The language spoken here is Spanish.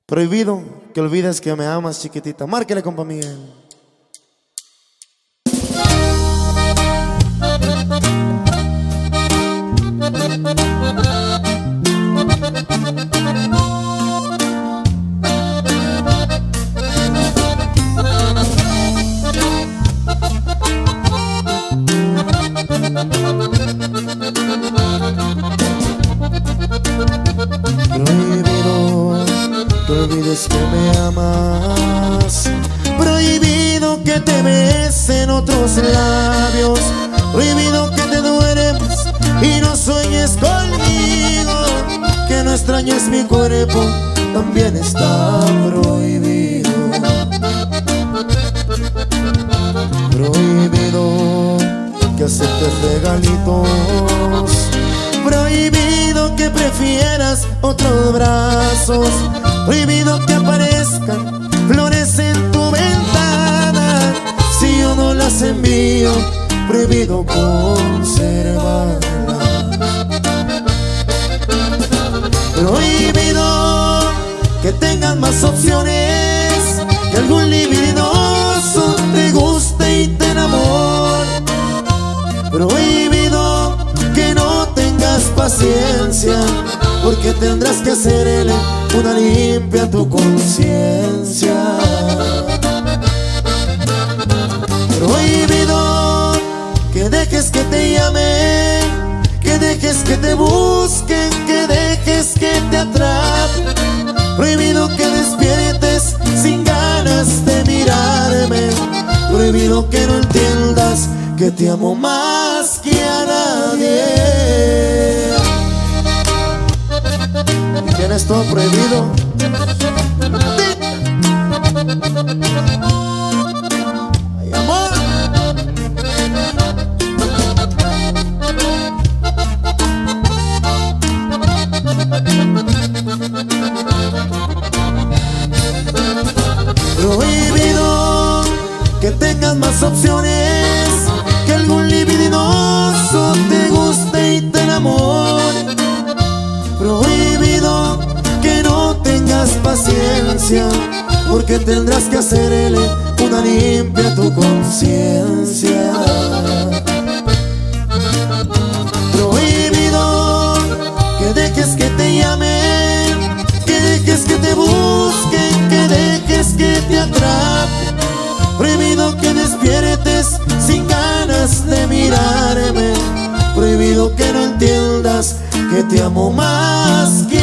Prohibido que olvides que me amas, chiquitita. Márquele, compa Miguel. Prohibido que olvides que me amas, prohibido que te besen otros labios, prohibido que te duermas y no sueñes conmigo, que no extrañes mi cuerpo, también está prohibido. Prohibido que aceptes regalitos, prohibido que prefieras otros brazos, prohibido que aparezcan flores en tu ventana si yo no las envío, prohibido conservarlas. Prohibido que tengas más opciones, que algún libidinoso te guste y te enamore. Prohibido que no tengas paciencia, porque tendrás que hacerle una limpia a tu conciencia. Prohibido que dejes que te llamen, que dejes que te busquen, que dejes que te atrapen. Prohibido que despiertes sin ganas de mirarme. Prohibido que no entiendas que te amo más que a nadie. ¿Tienes todo prohibido? ¡Ay, amor! Prohibido que tengas más opciones, que algún libidinoso te guste y te enamore. Prohibido que no tengas paciencia, porque tendrás que hacerle una limpia a tu conciencia. Prohibido que dejes que te llamen, que dejes que te busquen, que dejes que te atrapen. Prohibido que despiertes sin ganas de mirarme. Prohibido que no entiendas que te amo más que